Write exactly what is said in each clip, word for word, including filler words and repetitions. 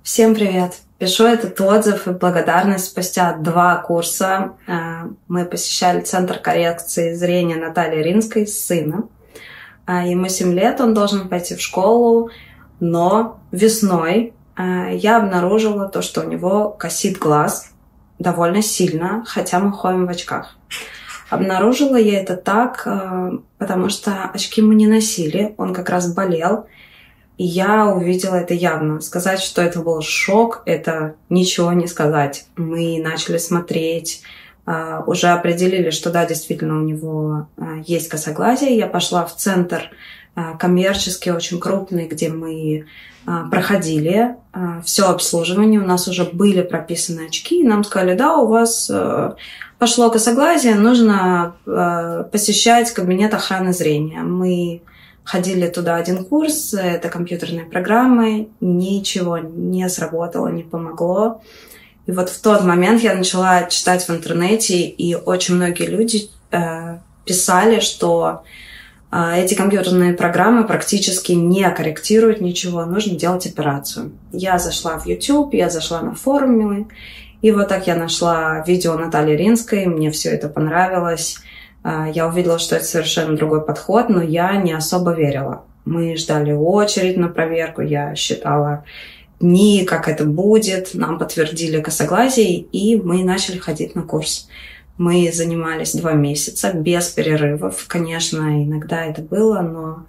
Всем привет! Пишу этот отзыв и благодарность спустя два курса. Мы посещали Центр коррекции зрения Натальи Ринской с сыном. Ему семь лет, он должен пойти в школу, но весной я обнаружила то, что у него косит глаз довольно сильно, хотя мы ходим в очках. Обнаружила я это так, потому что очки мы не носили, он как раз болел. И я увидела это явно. Сказать, что это был шок, это ничего не сказать. Мы начали смотреть, уже определили, что да, действительно у него есть косоглазие. Я пошла в центр коммерческий, очень крупный, где мы проходили все обслуживание. У нас уже были прописаны очки, и нам сказали, да, у вас пошло косоглазие, нужно посещать кабинет охраны зрения. Мы ходили туда один курс, это компьютерные программы, ничего не сработало, не помогло. И вот в тот момент я начала читать в интернете, и очень многие люди э, писали, что э, эти компьютерные программы практически не корректируют ничего, нужно делать операцию. Я зашла в YouTube, я зашла на форумы, и вот так я нашла видео Натальи Ринской, мне все это понравилось. Я увидела, что это совершенно другой подход, но я не особо верила. Мы ждали очередь на проверку, я считала дни, как это будет. Нам подтвердили косоглазие, и мы начали ходить на курс. Мы занимались два месяца без перерывов. Конечно, иногда это было, но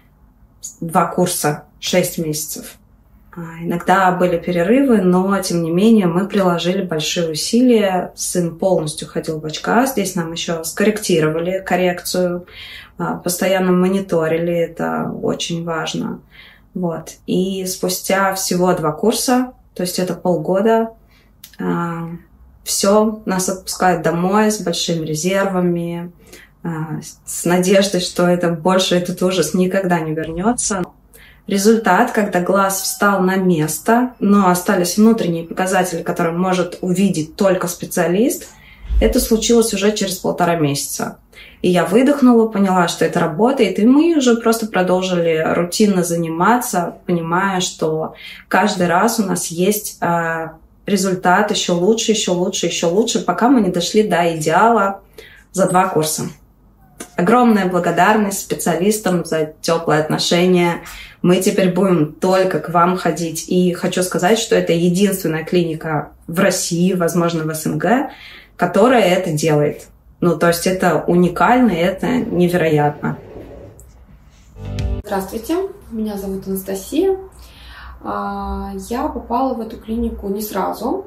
два курса, шесть месяцев. Иногда были перерывы, но, тем не менее, мы приложили большие усилия. Сын полностью ходил в очках. Здесь нам еще скорректировали коррекцию, постоянно мониторили. Это очень важно. Вот. И спустя всего два курса, то есть это полгода, все, нас отпускают домой с большими резервами, с надеждой, что это больше этот ужас никогда не вернется. Результат, когда глаз встал на место, но остались внутренние показатели, которые может увидеть только специалист, это случилось уже через полтора месяца. И я выдохнула, поняла, что это работает, и мы уже просто продолжили рутинно заниматься, понимая, что каждый раз у нас есть э, результат еще лучше, еще лучше, еще лучше, пока мы не дошли до идеала за два курса. Огромная благодарность специалистам за теплые отношения. Мы теперь будем только к вам ходить. И хочу сказать, что это единственная клиника в России, возможно, в СНГ, которая это делает. Ну, то есть это уникально, и это невероятно. Здравствуйте, меня зовут Анастасия. Я попала в эту клинику не сразу.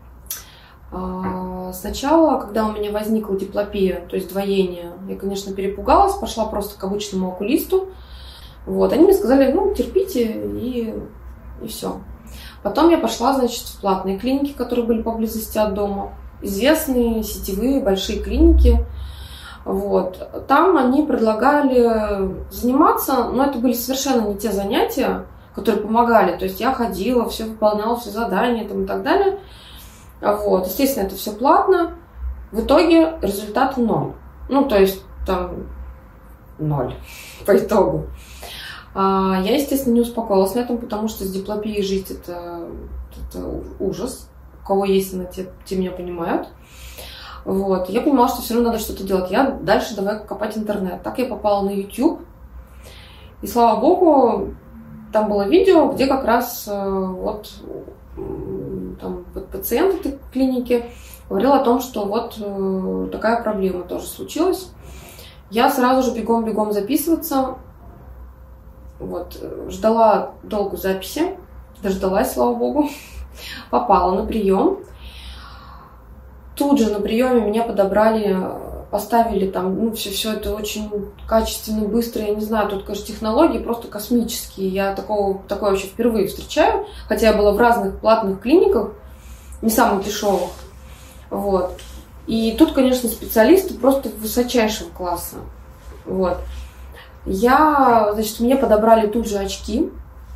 Сначала, когда у меня возникла диплопия, то есть двоение, я, конечно, перепугалась, пошла просто к обычному окулисту. Вот, они мне сказали, ну, терпите, и, и все. Потом я пошла, значит, в платные клиники, которые были поблизости от дома. Известные сетевые большие клиники. Вот. Там они предлагали заниматься, но это были совершенно не те занятия, которые помогали. То есть я ходила, все выполняла, все задания там, и так далее. Вот. Естественно, это все платно. В итоге результат ноль. Ну, то есть там ноль по итогу. А я, естественно, не успокоилась на этом, потому что с диплопией жить это, это ужас. У кого есть она, те, те меня понимают. Вот. Я понимала, что все равно надо что-то делать. Я дальше давай копать интернет. Так я попала на YouTube. И слава богу, там было видео, где как раз вот там пациент этой клиники говорил о том, что вот э, такая проблема тоже случилась. Я сразу же бегом-бегом записываться. Вот, ждала долго записи, дождалась, слава богу, попала на прием. Тут же на приеме меня подобрали, поставили там, ну, все, все это очень качественно, быстро. Я не знаю, тут, конечно, технологии просто космические. Я такого, такое вообще впервые встречаю. Хотя я была в разных платных клиниках, не самых дешевых. Вот. И тут, конечно, специалисты просто высочайшего класса. Вот. Я, значит, мне подобрали тут же очки.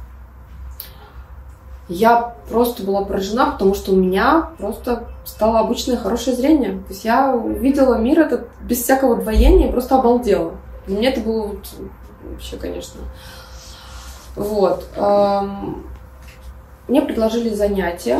Я просто была поражена, потому что у меня просто стало обычное хорошее зрение. То есть я увидела мир этот без всякого двоения и просто обалдела. Для меня это было вот вообще, конечно. Вот. мне предложили занятия.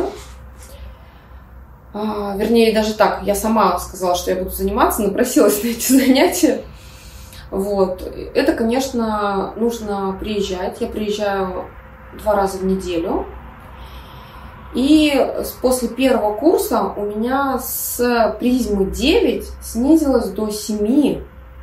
А, вернее, даже так, я сама сказала, что я буду заниматься, напросилась на эти занятия. Вот. Это, конечно, нужно приезжать. Я приезжаю два раза в неделю. И после первого курса у меня с призмы девять снизилось до семи.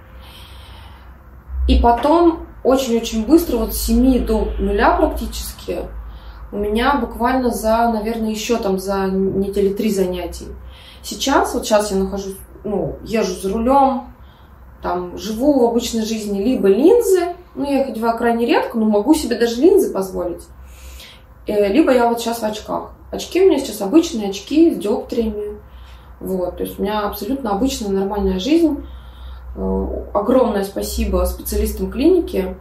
И потом очень-очень быстро, вот с семи до нуля практически, у меня буквально за, наверное, еще там за недели три занятий. Сейчас, вот сейчас я нахожусь, ну, езжу за рулем, там, живу в обычной жизни, либо линзы, ну, я их одеваю крайне редко, но могу себе даже линзы позволить, либо я вот сейчас в очках. Очки у меня сейчас обычные очки с диоптриями, вот, то есть у меня абсолютно обычная нормальная жизнь. Огромное спасибо специалистам клиники,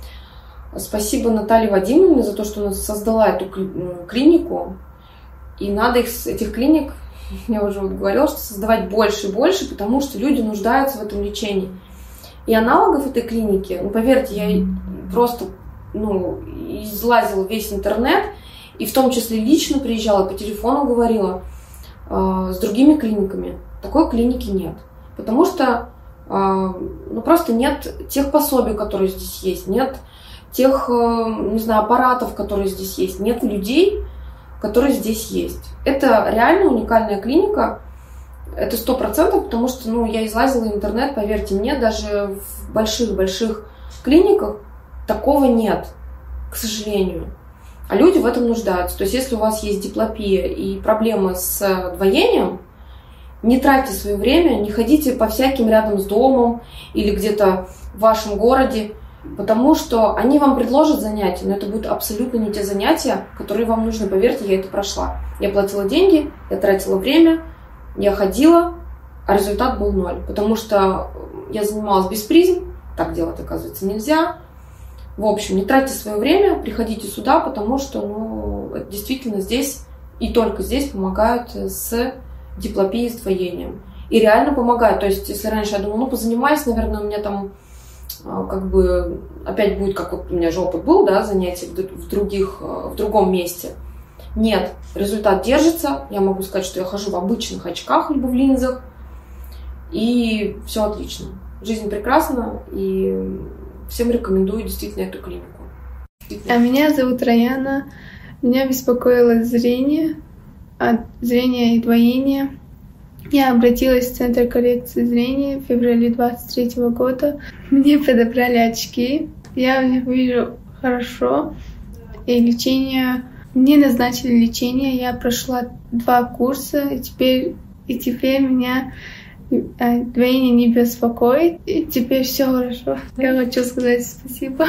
спасибо Наталье Вадимовне за то, что она создала эту клинику, и надо их, этих клиник, я уже вот говорила, что создавать больше и больше, потому что люди нуждаются в этом лечении. И аналогов этой клиники, ну, поверьте, я просто, ну, излазила весь интернет, и в том числе лично приезжала, по телефону говорила э, с другими клиниками. Такой клиники нет. Потому что э, ну, просто нет тех пособий, которые здесь есть, нет тех, э, не знаю, аппаратов, которые здесь есть, нет людей, которые здесь есть. Это реально уникальная клиника, это сто процентов, потому что, ну, я излазила интернет, поверьте мне, даже в больших-больших клиниках такого нет, к сожалению. А люди в этом нуждаются. То есть, если у вас есть диплопия и проблемы с двоением, не тратьте свое время, не ходите по всяким рядом с домом или где-то в вашем городе, потому что они вам предложат занятия, но это будут абсолютно не те занятия, которые вам нужны. Поверьте, я это прошла. Я платила деньги, я тратила время, я ходила, а результат был ноль. Потому что я занималась без призм, так делать, оказывается, нельзя. В общем, не тратьте свое время, приходите сюда, потому что, ну, действительно здесь и только здесь помогают с диплопией, с двоением. И реально помогают. То есть, если раньше я думала, ну, позанимаюсь, наверное, у меня там как бы опять будет, как вот у меня же опыт был, да, занятий в других, в другом месте. Нет, результат держится. Я могу сказать, что я хожу в обычных очках, либо в линзах, и все отлично. Жизнь прекрасна, и всем рекомендую действительно эту клинику. А меня зовут Раяна. Меня беспокоило зрение, от зрения и двоения. Я обратилась в Центр коррекции зрения в феврале двадцать третьего года. Мне подобрали очки. Я в них вижу хорошо. И лечение... Мне назначили лечение. Я прошла два курса. И теперь, и теперь меня двоение не беспокоит. И теперь все хорошо. Я хочу сказать спасибо.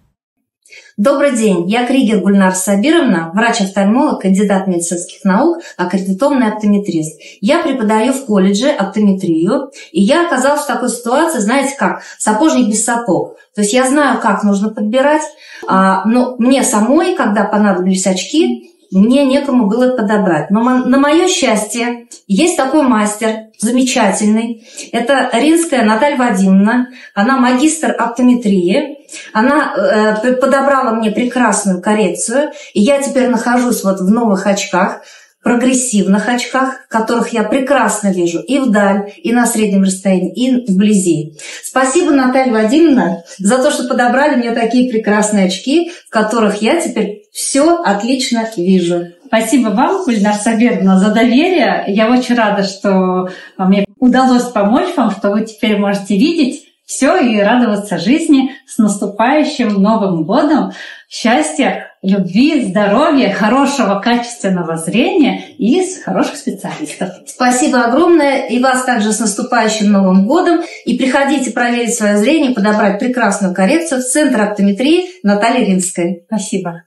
Добрый день, я Кригер Гульнар Сабировна, врач-офтальмолог, кандидат медицинских наук, аккредитованный оптометрист. Я преподаю в колледже оптометрию, и я оказалась в такой ситуации, знаете как, сапожник без сапог. То есть я знаю, как нужно подбирать, но мне самой, когда понадобились очки, мне некому было подобрать. Но на мое счастье есть такой мастер замечательный. Это Ринская Наталья Вадимовна. Она магистр оптометрии. Она э, подобрала мне прекрасную коррекцию. И я теперь нахожусь вот в новых очках, прогрессивных очках, которых я прекрасно вижу и вдаль, и на среднем расстоянии, и вблизи. Спасибо, Наталья Вадимовна, за то, что подобрали мне такие прекрасные очки, в которых я теперь все отлично вижу. Спасибо вам, Гульнар Сабировна, за доверие. Я очень рада, что мне удалось помочь вам, что вы теперь можете видеть все и радоваться жизни. С наступающим Новым годом! Счастья, любви, здоровья, хорошего, качественного зрения и с хороших специалистов. Спасибо огромное. И вас также с наступающим Новым годом. И приходите проверить свое зрение, подобрать прекрасную коррекцию в Центр оптометрии Натальи Ринской. Спасибо.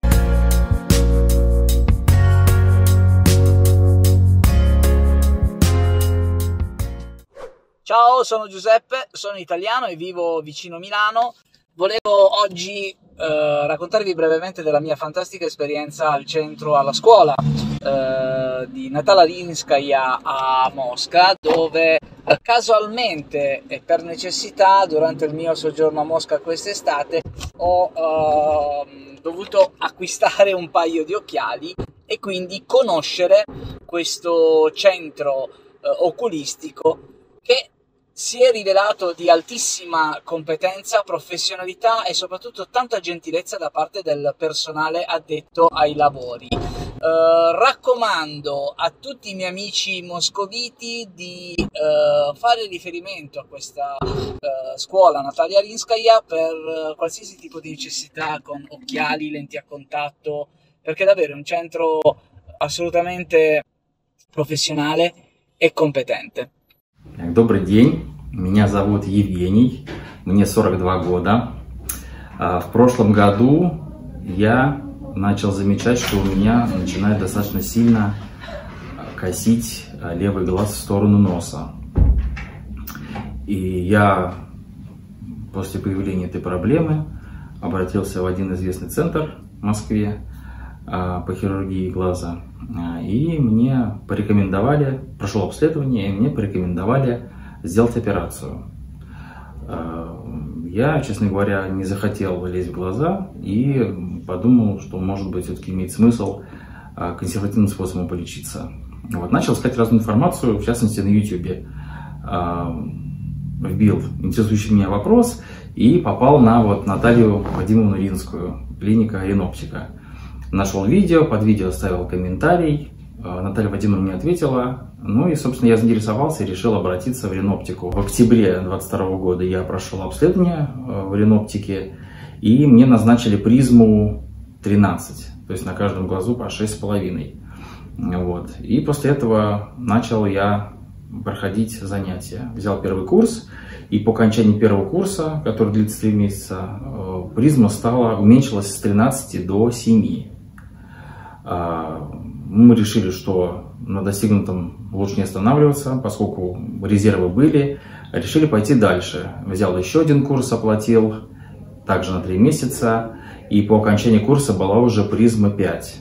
Ciao, sono Giuseppe, sono italiano e vivo vicino Milano. Volevo oggi eh, raccontarvi brevemente della mia fantastica esperienza al centro, alla scuola eh, di Natalia Rinskaya a Mosca, dove eh, casualmente e per necessità durante il mio soggiorno a Mosca quest'estate ho eh, dovuto acquistare un paio di occhiali e quindi conoscere questo centro eh, oculistico che si è rivelato di altissima competenza, professionalità e soprattutto tanta gentilezza da parte del personale addetto ai lavori. Eh, raccomando a tutti i miei amici moscoviti di eh, fare riferimento a questa eh, scuola Natalia Rinskaya per eh, qualsiasi tipo di necessità con occhiali, lenti a contatto, perché davvero è un centro assolutamente профессионале и компетенте. Добрый день, меня зовут Евгений, мне сорок два года. В прошлом году я начал замечать, что у меня начинает достаточно сильно косить левый глаз в сторону носа. И я после появления этой проблемы обратился в один известный центр в Москве по хирургии глаза. И мне порекомендовали, прошел обследование, и мне порекомендовали сделать операцию. Я, честно говоря, не захотел лезть в глаза и подумал, что, может быть, все-таки имеет смысл консервативным способом полечиться. Вот, начал искать разную информацию, в частности, на ютубе. Вбил интересующий меня вопрос и попал на вот Наталью Вадимовну Ринскую, клиника Риноптика. Нашел видео, под видео оставил комментарий, Наталья Вадимовна мне ответила, ну и, собственно, я заинтересовался и решил обратиться в Риноптику. В октябре две тысячи двадцать второго года я прошел обследование в Риноптике, и мне назначили призму тринадцать, то есть на каждом глазу по шесть с половиной. Вот. И после этого начал я проходить занятия. Взял первый курс, и по окончании первого курса, который длится три месяца, призма стала, уменьшилась с тринадцати до семи. Мы решили, что на достигнутом лучше не останавливаться, поскольку резервы были. Решили пойти дальше. Взял еще один курс, оплатил, также на три месяца. И по окончании курса была уже призма пять.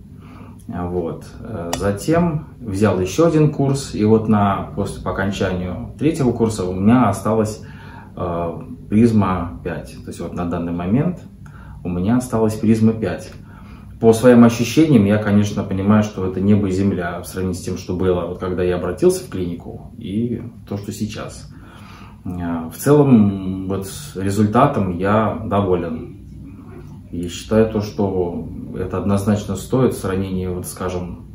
Вот. Затем взял еще один курс. И вот на, после, по окончанию третьего курса у меня осталась э, призма пять. То есть вот на данный момент у меня осталась призма пять. По своим ощущениям, я, конечно, понимаю, что это небо и земля в сравнении с тем, что было, вот, когда я обратился в клинику, и то, что сейчас. В целом, вот, результатом я доволен. И считаю то, что это однозначно стоит в сравнении, вот, скажем,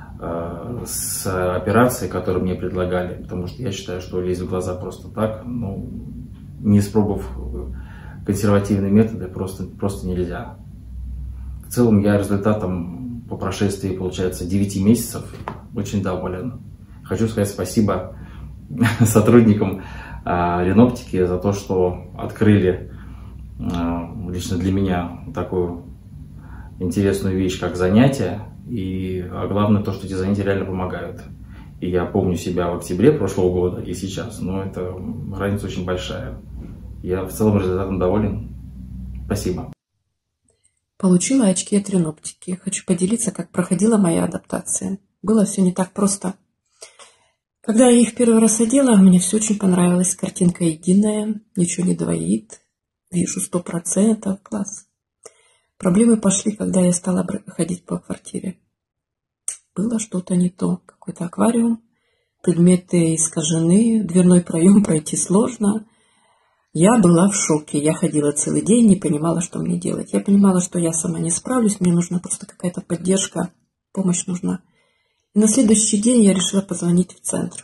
с операцией, которую мне предлагали. Потому что я считаю, что лезть в глаза просто так, ну, не испробовав консервативные методы, просто, просто нельзя. В целом я результатом по прошествии, получается, девяти месяцев очень доволен. Хочу сказать спасибо сотрудникам Риноптики за то, что открыли лично для меня такую интересную вещь, как занятия. И а главное то, что эти занятия реально помогают. И я помню себя в октябре прошлого года и сейчас, но это разница очень большая. Я в целом результатом доволен. Спасибо. Получила очки от Риноптики. Хочу поделиться, как проходила моя адаптация. Было все не так просто. Когда я их первый раз одела, мне все очень понравилось. Картинка единая, ничего не двоит. Вижу сто процентов. Класс. Проблемы пошли, когда я стала ходить по квартире. Было что-то не то. Какой-то аквариум. Предметы искажены. Дверной проем пройти сложно. Я была в шоке. Я ходила целый день, не понимала, что мне делать. Я понимала, что я сама не справлюсь, мне нужна просто какая-то поддержка, помощь нужна. И на следующий день я решила позвонить в центр.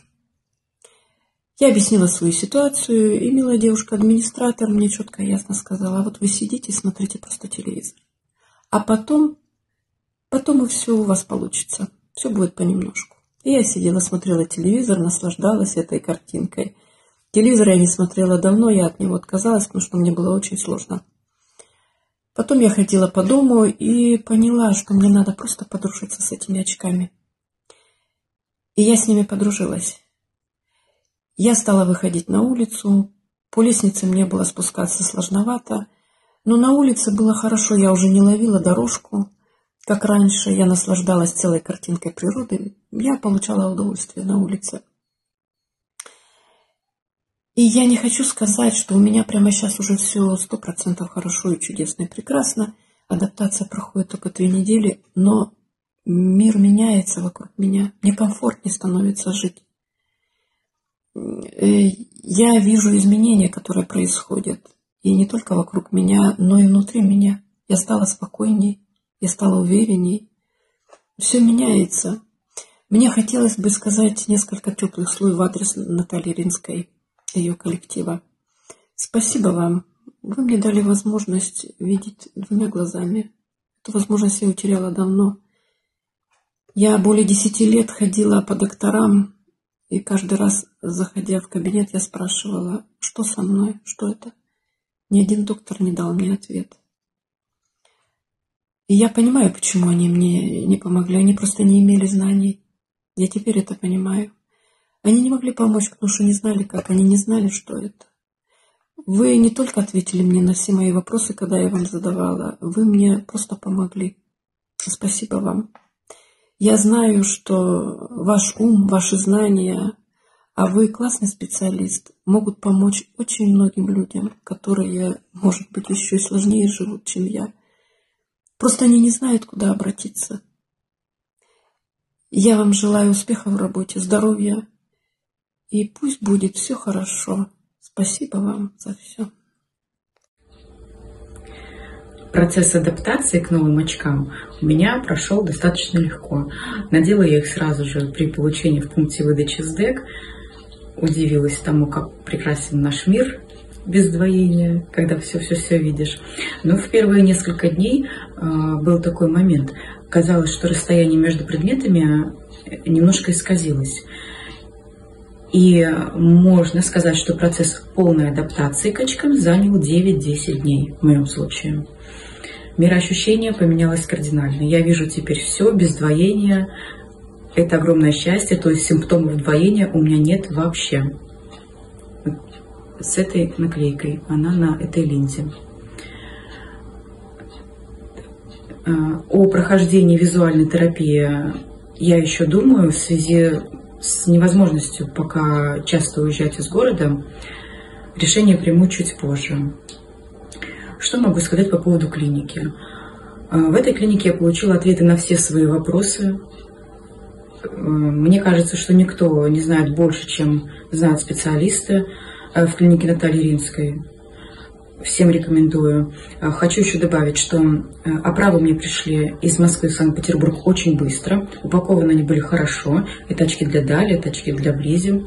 Я объяснила свою ситуацию, и милая девушка-администратор мне четко и ясно сказала: а вот вы сидите и смотрите просто телевизор. А потом, потом и все у вас получится. Все будет понемножку. И я сидела, смотрела телевизор, наслаждалась этой картинкой. Телевизор я не смотрела давно, я от него отказалась, потому что мне было очень сложно. Потом я ходила по дому и поняла, что мне надо просто подружиться с этими очками. И я с ними подружилась. Я стала выходить на улицу, по лестнице мне было спускаться сложновато, но на улице было хорошо, я уже не ловила дорожку, как раньше, я наслаждалась целой картинкой природы, я получала удовольствие на улице. И я не хочу сказать, что у меня прямо сейчас уже все сто процентов хорошо и чудесно и прекрасно. адаптация проходит только три недели, но мир меняется вокруг меня. Мне комфортнее становится жить. Я вижу изменения, которые происходят. И не только вокруг меня, но и внутри меня. Я стала спокойней, я стала уверенней. Все меняется. Мне хотелось бы сказать несколько теплых слов в адрес Натальи Ринской и ее коллектива. Спасибо вам. Вы мне дали возможность видеть двумя глазами. Эту возможность я утеряла давно. Я более десяти лет ходила по докторам, и каждый раз, заходя в кабинет, я спрашивала, что со мной, что это. Ни один доктор не дал мне ответ. И я понимаю, почему они мне не помогли. Они просто не имели знаний. Я теперь это понимаю. Они не могли помочь, потому что не знали, как. Они не знали, что это. Вы не только ответили мне на все мои вопросы, когда я вам задавала. Вы мне просто помогли. Спасибо вам. Я знаю, что ваш ум, ваши знания, а вы классный специалист, могут помочь очень многим людям, которые, может быть, еще и сложнее живут, чем я. Просто они не знают, куда обратиться. Я вам желаю успеха в работе, здоровья, и пусть будет все хорошо. Спасибо вам за все. Процесс адаптации к новым очкам у меня прошел достаточно легко. Надела я их сразу же при получении в пункте выдачи СДЭК. Удивилась тому, как прекрасен наш мир без двоения, когда все-все-все видишь. Но в первые несколько дней э, был такой момент. Казалось, что расстояние между предметами немножко исказилось. И можно сказать, что процесс полной адаптации к очкам занял девять-десять дней в моем случае. Мироощущение поменялось кардинально. Я вижу теперь все без двоения. Это огромное счастье, то есть симптомов двоения у меня нет вообще. С этой наклейкой, она на этой линзе. О прохождении визуальной терапии я еще думаю в связи с невозможностью пока часто уезжать из города. Решение приму чуть позже. Что могу сказать по поводу клиники? В этой клинике я получила ответы на все свои вопросы. Мне кажется, что никто не знает больше, чем знают специалисты в клинике Натальи Ринской. Всем рекомендую. Хочу еще добавить, что оправы мне пришли из Москвы в Санкт-Петербург очень быстро. Упакованы они были хорошо. Это очки для Дали, это очки для Близи.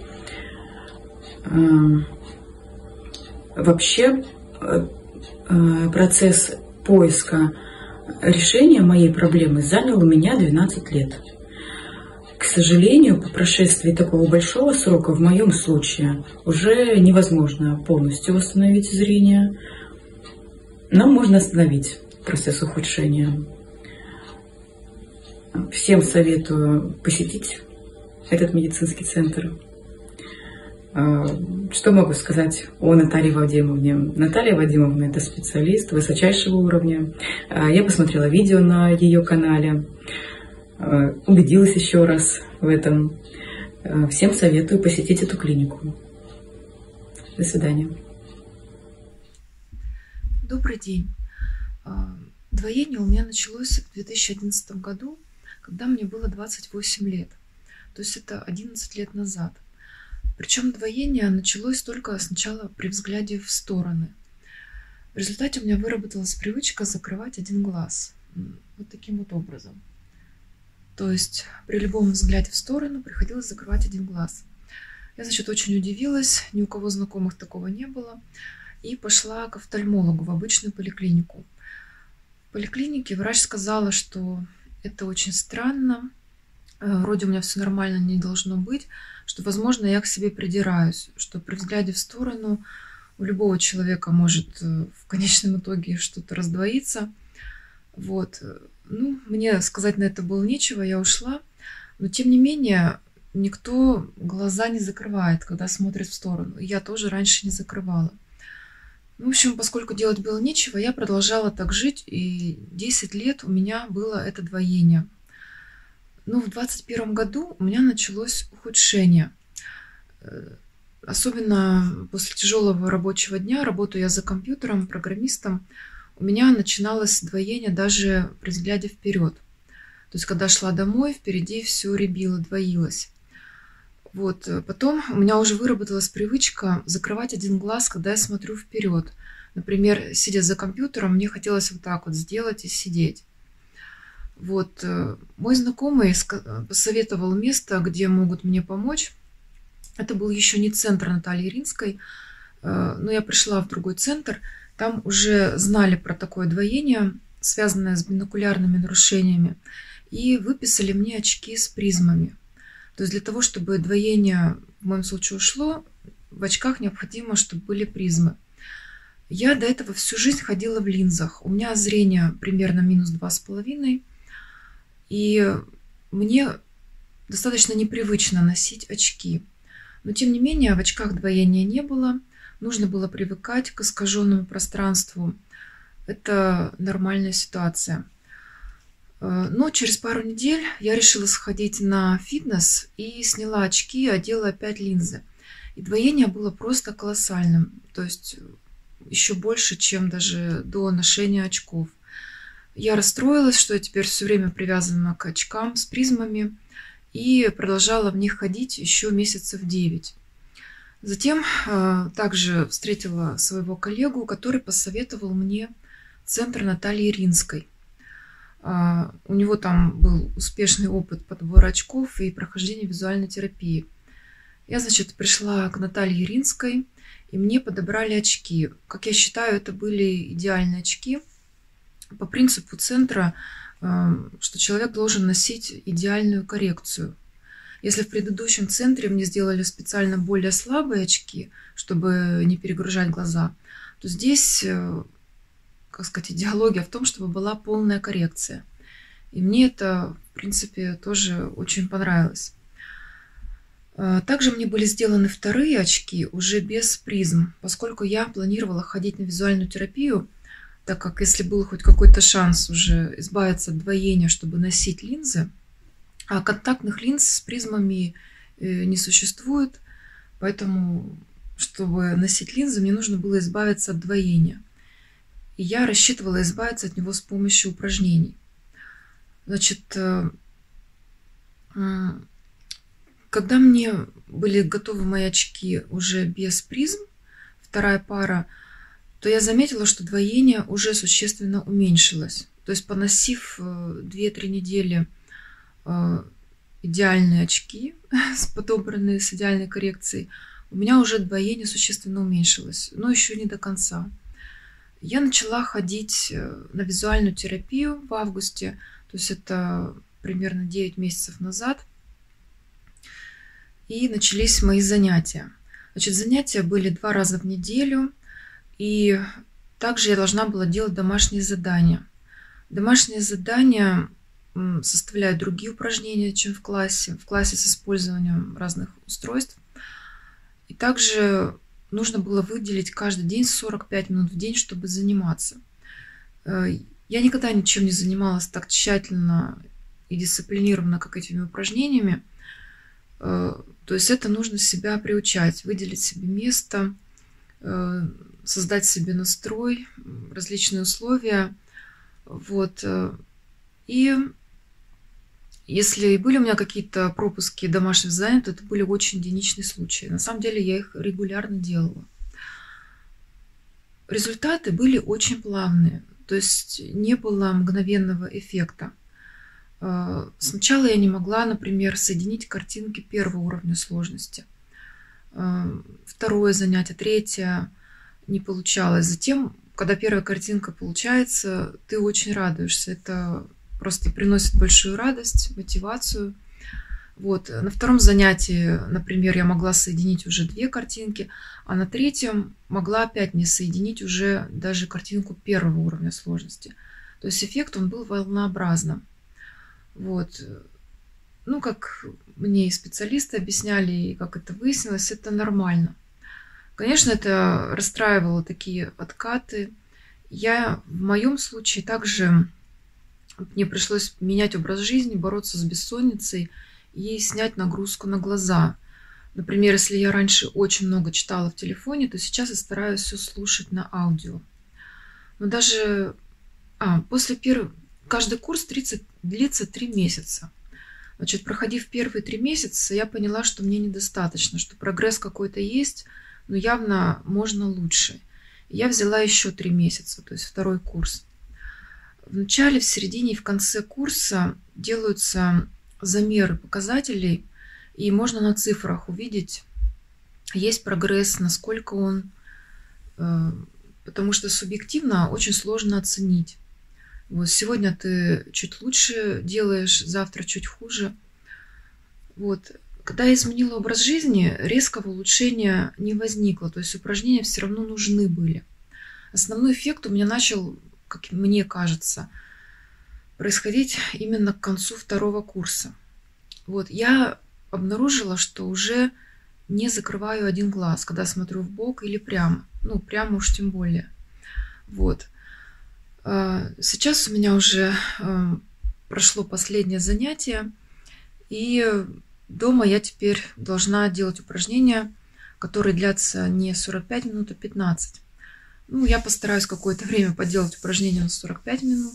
Вообще, процесс поиска решения моей проблемы занял у меня двенадцать лет. К сожалению, по прошествии такого большого срока, в моем случае, уже невозможно полностью восстановить зрение, но можно остановить процесс ухудшения. Всем советую посетить этот медицинский центр. Что могу сказать о Наталье Вадимовне? Наталья Вадимовна – это специалист высочайшего уровня. Я посмотрела видео на ее канале, убедилась еще раз в этом. Всем советую посетить эту клинику. До свидания. Добрый день. Двоение у меня началось в две тысячи одиннадцатом году, когда мне было двадцать восемь лет. То есть это одиннадцать лет назад. Причем двоение началось только сначала при взгляде в стороны. В результате у меня выработалась привычка закрывать один глаз. Вот таким вот образом. То есть при любом взгляде в сторону приходилось закрывать один глаз. Я, значит, очень удивилась, ни у кого знакомых такого не было. И пошла к офтальмологу в обычную поликлинику. В поликлинике врач сказала, что это очень странно. Вроде у меня все нормально не должно быть, что, возможно, я к себе придираюсь, что при взгляде в сторону у любого человека может в конечном итоге что-то раздвоиться. Вот. Ну, мне сказать на это было нечего, я ушла. Но, тем не менее, никто глаза не закрывает, когда смотрит в сторону. Я тоже раньше не закрывала. В общем, поскольку делать было нечего, я продолжала так жить, и десять лет у меня было это двоение. Но в двадцать первом году у меня началось ухудшение. Особенно после тяжелого рабочего дня, работаю я за компьютером, программистом, у меня начиналось двоение даже при взгляде вперед. То есть, когда шла домой, впереди все рябило, двоилось. Вот. Потом у меня уже выработалась привычка закрывать один глаз, когда я смотрю вперед. Например, сидя за компьютером, мне хотелось вот так вот сделать и сидеть. Вот. Мой знакомый посоветовал место, где могут мне помочь. Это был еще не центр Натальи Ринской, но я пришла в другой центр. Там уже знали про такое двоение, связанное с бинокулярными нарушениями, и выписали мне очки с призмами. То есть для того, чтобы двоение в моем случае ушло, в очках необходимо, чтобы были призмы. Я до этого всю жизнь ходила в линзах. У меня зрение примерно минус два с половиной, и мне достаточно непривычно носить очки. Но тем не менее в очках двоения не было. Нужно было привыкать к искаженному пространству. Это нормальная ситуация. Но через пару недель я решила сходить на фитнес и сняла очки, одела опять линзы. И двоение было просто колоссальным. То есть еще больше, чем даже до ношения очков. Я расстроилась, что я теперь все время привязана к очкам с призмами. И продолжала в них ходить еще месяцев девять. Затем э, также встретила своего коллегу, который посоветовал мне центр Натальи Ринской. Э, у него там был успешный опыт подбора очков и прохождения визуальной терапии. Я, значит, пришла к Наталье Ринской, и мне подобрали очки. Как я считаю, это были идеальные очки. По принципу центра, э, что человек должен носить идеальную коррекцию. Если в предыдущем центре мне сделали специально более слабые очки, чтобы не перегружать глаза, то здесь, как сказать, идеология в том, чтобы была полная коррекция. И мне это, в принципе, тоже очень понравилось. Также мне были сделаны вторые очки уже без призм, поскольку я планировала ходить на визуальную терапию, так как если был хоть какой-то шанс уже избавиться от двоения, чтобы носить линзы, а контактных линз с призмами не существует, поэтому, чтобы носить линзы, мне нужно было избавиться от двоения. И я рассчитывала избавиться от него с помощью упражнений. Значит, когда мне были готовы мои очки уже без призм, вторая пара, то я заметила, что двоение уже существенно уменьшилось. То есть, поносив две-три недели идеальные очки, подобранные с идеальной коррекцией, у меня уже двоение существенно уменьшилось, но еще не до конца. Я начала ходить на визуальную терапию в августе, то есть это примерно девять месяцев назад, и начались мои занятия. Значит, занятия были два раза в неделю, и также я должна была делать домашние задания. Домашние задания составляют другие упражнения, чем в классе, в классе с использованием разных устройств. И также нужно было выделить каждый день сорок пять минут в день, чтобы заниматься. Я никогда ничем не занималась так тщательно и дисциплинированно, как этими упражнениями. То есть это нужно себя приучать, выделить себе место, создать себе настрой, различные условия. Вот. И если и были у меня какие-то пропуски домашних заданий, то это были очень единичные случаи. На самом деле я их регулярно делала. Результаты были очень плавные, то есть не было мгновенного эффекта. Сначала я не могла, например, соединить картинки первого уровня сложности. Второе занятие, третье не получалось. Затем, когда первая картинка получается, ты очень радуешься. Это просто приносит большую радость, мотивацию. Вот. На втором занятии, например, я могла соединить уже две картинки, а на третьем могла опять не соединить уже даже картинку первого уровня сложности. То есть эффект он был волнообразным. Вот. Ну, как мне и специалисты объясняли, и как это выяснилось, это нормально. Конечно, это расстраивало такие откаты. Я в моем случае также мне пришлось менять образ жизни, бороться с бессонницей и снять нагрузку на глаза. Например, если я раньше очень много читала в телефоне, то сейчас я стараюсь все слушать на аудио. Но даже а, после первого... Каждый курс тридцать, длится три месяца. Значит, проходив первые три месяца, я поняла, что мне недостаточно, что прогресс какой-то есть, но явно можно лучше. Я взяла еще три месяца, то есть второй курс. В начале, в середине и в конце курса делаются замеры показателей, и можно на цифрах увидеть, есть прогресс, насколько он... Потому что субъективно очень сложно оценить. Вот сегодня ты чуть лучше делаешь, завтра чуть хуже. Вот. Когда я изменила образ жизни, резкого улучшения не возникло. То есть упражнения все равно нужны были. Основной эффект у меня начал, как мне кажется, происходить именно к концу второго курса. Вот. Я обнаружила, что уже не закрываю один глаз, когда смотрю в бок или прямо. Ну, прямо уж тем более. Вот. Сейчас у меня уже прошло последнее занятие, и дома я теперь должна делать упражнения, которые длятся не сорок пять минут, а пятнадцать. Ну, я постараюсь какое-то время поделать упражнения на сорок пять минут,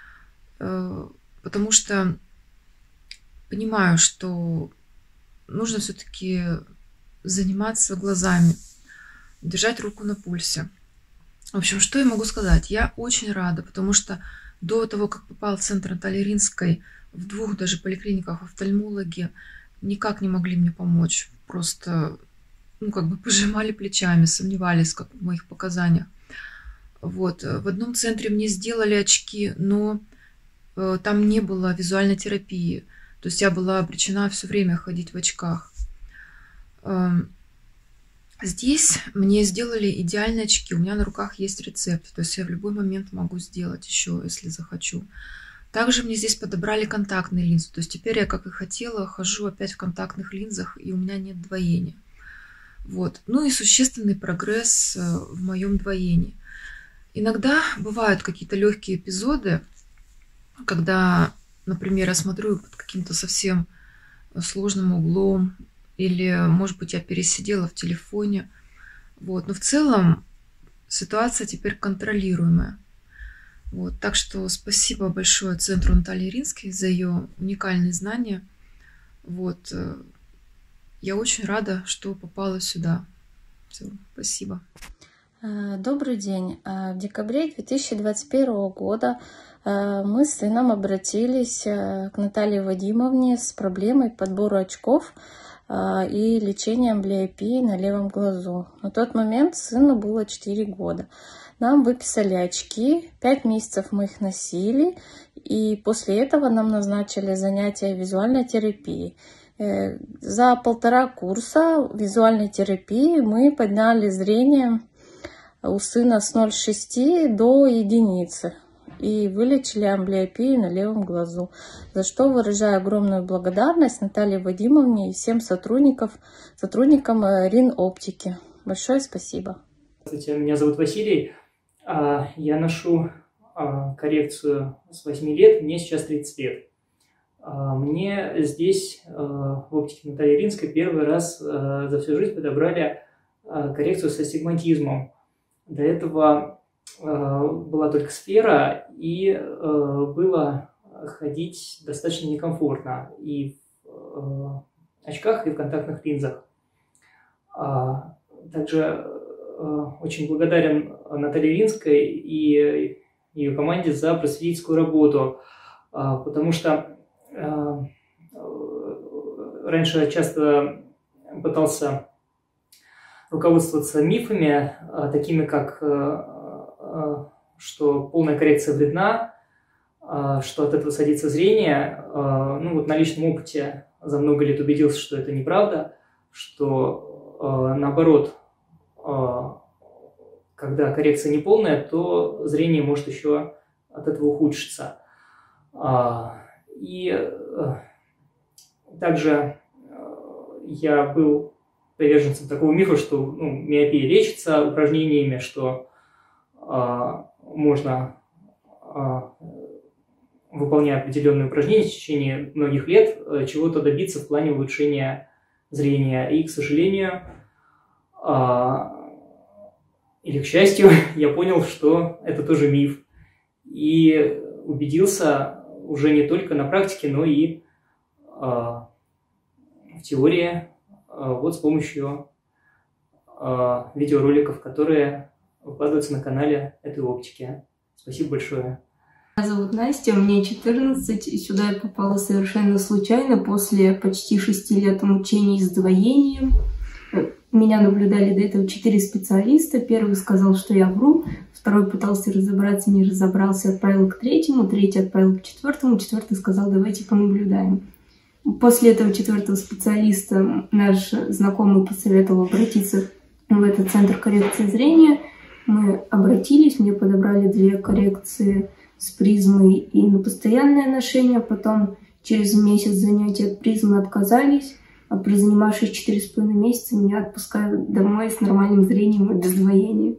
потому что понимаю, что нужно все-таки заниматься глазами, держать руку на пульсе. В общем, что я могу сказать? Я очень рада, потому что до того, как попала в центр Натальи Ринской, в двух даже поликлиниках офтальмологи никак не могли мне помочь. Просто, ну, как бы пожимали плечами, сомневались как в моих показаниях. Вот. В одном центре мне сделали очки, но э, там не было визуальной терапии. То есть я была обречена все время ходить в очках. Э, Здесь мне сделали идеальные очки. У меня на руках есть рецепт. То есть я в любой момент могу сделать еще, если захочу. Также мне здесь подобрали контактные линзы. То есть теперь я, как и хотела, хожу опять в контактных линзах, и у меня нет двоения. Вот. Ну и существенный прогресс в моем двоении. Иногда бывают какие-то легкие эпизоды, когда, например, я смотрю под каким-то совсем сложным углом, или, может быть, я пересидела в телефоне. Вот. Но в целом ситуация теперь контролируемая. Вот. Так что спасибо большое центру Натальи Ринской за ее уникальные знания. Вот. Я очень рада, что попала сюда. Все, спасибо. Добрый день. В декабре две тысячи двадцать первого года мы с сыном обратились к Наталье Вадимовне с проблемой подбора очков и лечения амблиопии на левом глазу. На тот момент сыну было четыре года. Нам выписали очки, пять месяцев мы их носили, и после этого нам назначили занятия визуальной терапии. За полтора курса визуальной терапии мы подняли зрение у сына с ноль целых шесть десятых до единицы и вылечили амблиопию на левом глазу, за что выражаю огромную благодарность Наталье Вадимовне и всем сотрудников, сотрудникам Рин Оптики. Большое спасибо. Здравствуйте, меня зовут Василий. Я ношу коррекцию с восьми лет, мне сейчас тридцать лет. Мне здесь, в оптике Натальи Ринской, первый раз за всю жизнь подобрали коррекцию с астигматизмом. До этого была только сфера, и было ходить достаточно некомфортно и в очках, и в контактных линзах. Также очень благодарен Наталье Ринской и ее команде за просветительскую работу, потому что раньше я часто пытался руководствоваться мифами, такими как что полная коррекция вредна, что от этого садится зрение. Ну вот на личном опыте за много лет убедился, что это неправда, что наоборот, когда коррекция неполная, то зрение может еще от этого ухудшиться. И также я был приверженцем такого мифа, что ну, миопия лечится упражнениями, что а, можно, а, выполняя определенные упражнения в течение многих лет, чего-то добиться в плане улучшения зрения. И, к сожалению, а, или к счастью, я понял, что это тоже миф. И убедился уже не только на практике, но и э, в теории, э, вот с помощью э, видеороликов, которые выкладываются на канале этой оптики. Спасибо большое. Меня зовут Настя, мне четырнадцать, и сюда я попала совершенно случайно после почти шести лет мучений с двоением. Меня наблюдали до этого четыре специалиста. Первый сказал, что я вру, второй пытался разобраться, не разобрался, отправил к третьему, третий отправил к четвертому, четвертый сказал, давайте понаблюдаем. После этого четвертого специалиста наш знакомый посоветовал обратиться в этот центр коррекции зрения. Мы обратились, мне подобрали две коррекции с призмой и на постоянное ношение. Потом через месяц занятия от призмы отказались, а прозанимавшись четыре с половиной месяца меня отпускают домой с нормальным зрением и без двоения.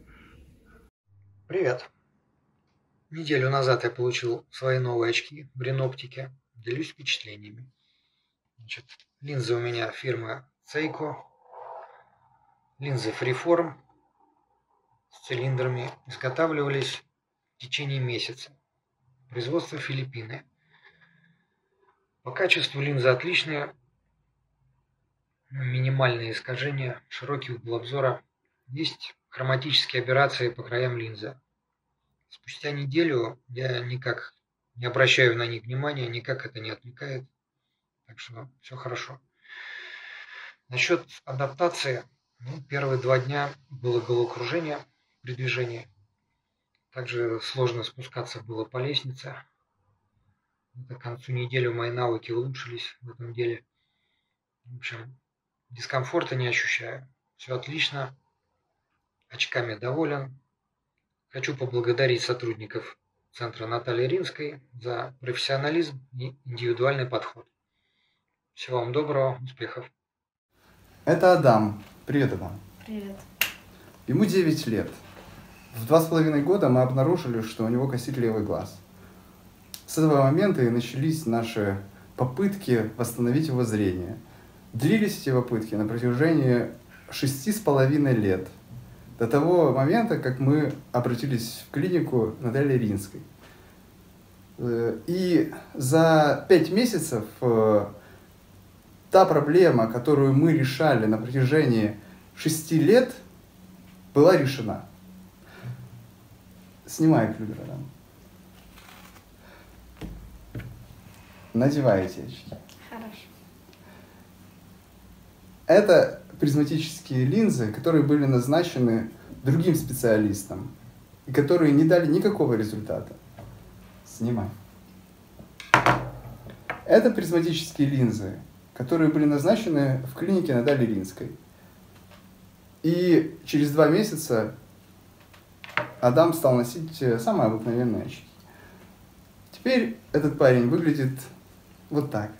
Привет. Неделю назад я получил свои новые очки в Реноптике. Делюсь впечатлениями. Значит, линзы у меня фирмы Seiko. Линзы Freeform с цилиндрами изготавливались в течение месяца. Производство Филиппины. По качеству линзы отличные. Минимальные искажения, широкий угол обзора. Есть хроматические аберрации по краям линзы. Спустя неделю я никак не обращаю на них внимания, никак это не отвлекает. Так что все хорошо. Насчет адаптации. Ну, первые два дня было головокружение при движении. Также сложно спускаться было по лестнице. К концу недели мои навыки улучшились в этом деле. В общем, дискомфорта не ощущаю. Все отлично. Очками доволен. Хочу поблагодарить сотрудников центра Натальи Ринской за профессионализм и индивидуальный подход. Всего вам доброго, успехов. Это Адам. Привет, Адам. Привет. Ему девять лет. В два с половиной года мы обнаружили, что у него косит левый глаз. С этого момента и начались наши попытки восстановить его зрение. Длились эти попытки на протяжении шести с половиной лет. До того момента, как мы обратились в клинику Натальи Ринской. И за пять месяцев та проблема, которую мы решали на протяжении шести лет, была решена. Снимай клювер, да. Надеваете очки. Хорошо. Это призматические линзы, которые были назначены другим специалистам и которые не дали никакого результата. Снимай. Это призматические линзы, которые были назначены в клинике Натальи Ринской. И через два месяца Адам стал носить самые обыкновенные очки. Теперь этот парень выглядит вот так.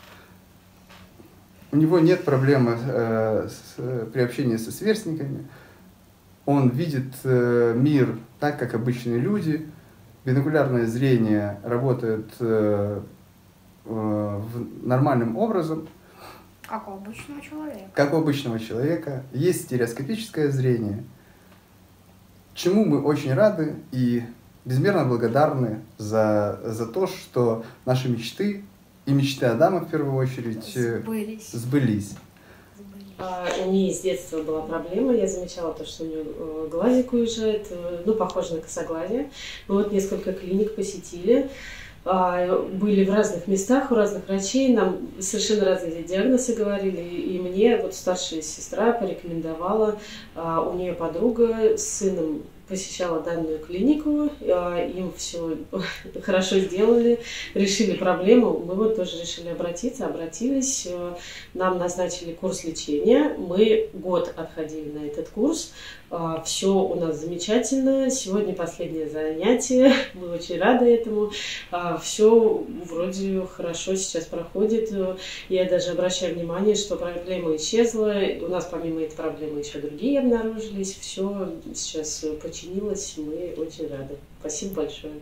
У него нет проблемы э, с, при общении со сверстниками. Он видит э, мир так, как обычные люди. Бинокулярное зрение работает э, э, нормальным образом. Как у обычного человека. Как у обычного человека. Есть стереоскопическое зрение, чему мы очень рады и безмерно благодарны за, за то, что наши мечты и мечты Адама, в первую очередь, сбылись. сбылись. А, у нее с детства была проблема, я замечала то, что у нее глазик уезжает, ну, похоже на косоглазие. Мы вот несколько клиник посетили, а, были в разных местах, у разных врачей, нам совершенно разные диагнозы говорили, и мне вот старшая сестра порекомендовала, а, у нее подруга с сыном посещала данную клинику, им все хорошо сделали, решили проблему. Мы вот тоже решили обратиться, обратились, нам назначили курс лечения. Мы год отходили на этот курс. Все у нас замечательно. Сегодня последнее занятие. Мы очень рады этому. Все вроде хорошо сейчас проходит. Я даже обращаю внимание, что проблема исчезла. У нас помимо этой проблемы еще другие обнаружились. Все сейчас починилось. Мы очень рады. Спасибо большое.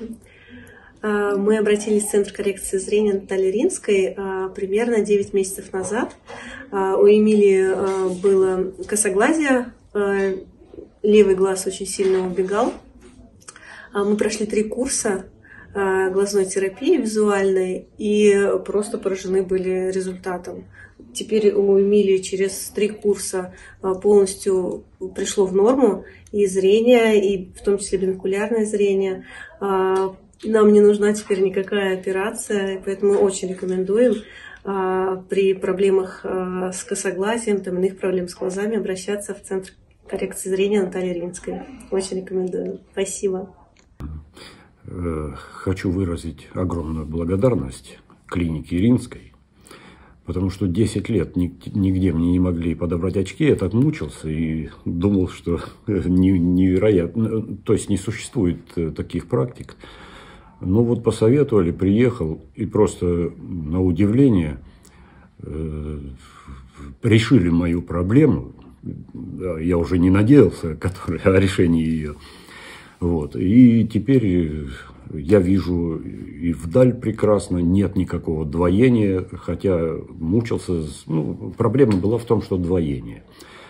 Мы обратились в Центр коррекции зрения Натальи Ринской примерно девять месяцев назад. У Эмилии было косоглазие. левый глаз очень сильно убегал. Мы прошли три курса глазной терапии визуальной и просто поражены были результатом. Теперь у Эмилии через три курса полностью пришло в норму и зрение, и в том числе бинокулярное зрение. Нам не нужна теперь никакая операция, поэтому мы очень рекомендуем при проблемах с косоглазием, там, иных проблем с глазами обращаться в Центр коррекции зрения Натальи Ринской. Очень рекомендую. Спасибо. Хочу выразить огромную благодарность клинике Ринской, потому что десять лет нигде мне не могли подобрать очки, я так мучился и думал, что невероятно, то есть не существует таких практик. Но вот посоветовали, приехал, и просто на удивление э, решили мою проблему. Я уже не надеялся который, о решении ее. Вот. И теперь я вижу и вдаль прекрасно, нет никакого двоения, хотя мучился. Ну, проблема была в том, что двоение.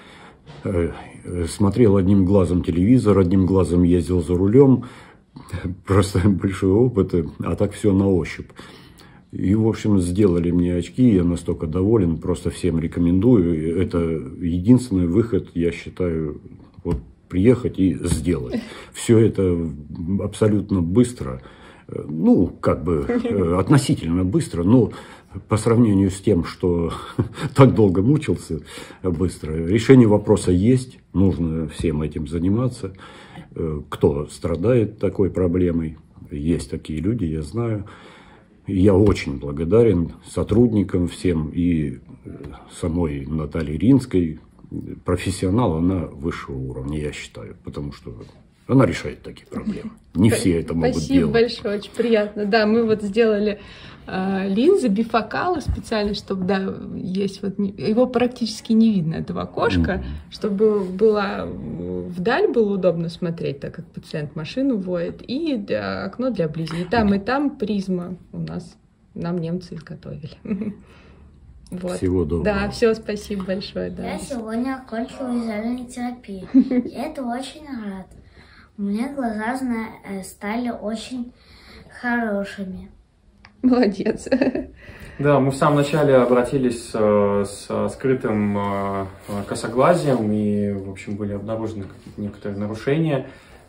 Смотрел одним глазом телевизор, одним глазом ездил за рулем. Просто большой опыт, а так все на ощупь. И, в общем, сделали мне очки, я настолько доволен, просто всем рекомендую. Это единственный выход, я считаю, вот приехать и сделать. Все это абсолютно быстро, ну, как бы относительно быстро, но по сравнению с тем, что так долго мучился, быстро. Решение вопроса есть, нужно всем этим заниматься. Кто страдает такой проблемой, есть такие люди, я знаю. Я очень благодарен сотрудникам всем и самой Наталье Ринской. Профессионал, она высшего уровня, я считаю, потому что она решает такие проблемы. Не все это могут Спасибо делать. Спасибо большое, очень приятно. Да, мы вот сделали э, линзы, бифокалы специально, чтобы, да, есть вот, его практически не видно, этого окошка, mm-hmm. чтобы было, вдаль было удобно смотреть, так как пациент машину водит, и да, окно для близни. И там, и там призма у нас, нам немцы изготовили. Вот. Всего доброго. Да, все, спасибо большое. Да. Я сегодня окончила визуальную терапию. Я это очень рад. У меня глаза стали очень хорошими. Молодец. Да, мы в самом начале обратились с скрытым косоглазием, и, в общем, были обнаружены некоторые нарушения.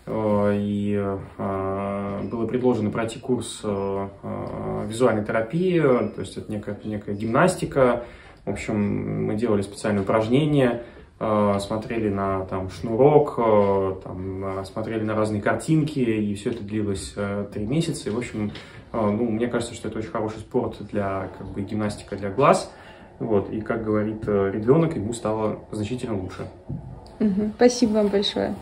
И было предложено пройти курс визуальной терапии, то есть это некая, некая гимнастика. В общем, мы делали специальные упражнения, смотрели на там, шнурок, там, смотрели на разные картинки, и все это длилось три месяца. И, в общем, ну, мне кажется, что это очень хороший спорт для, как бы, гимнастика для глаз. Вот, и, как говорит ребенок, ему стало значительно лучше. Угу. Спасибо вам большое.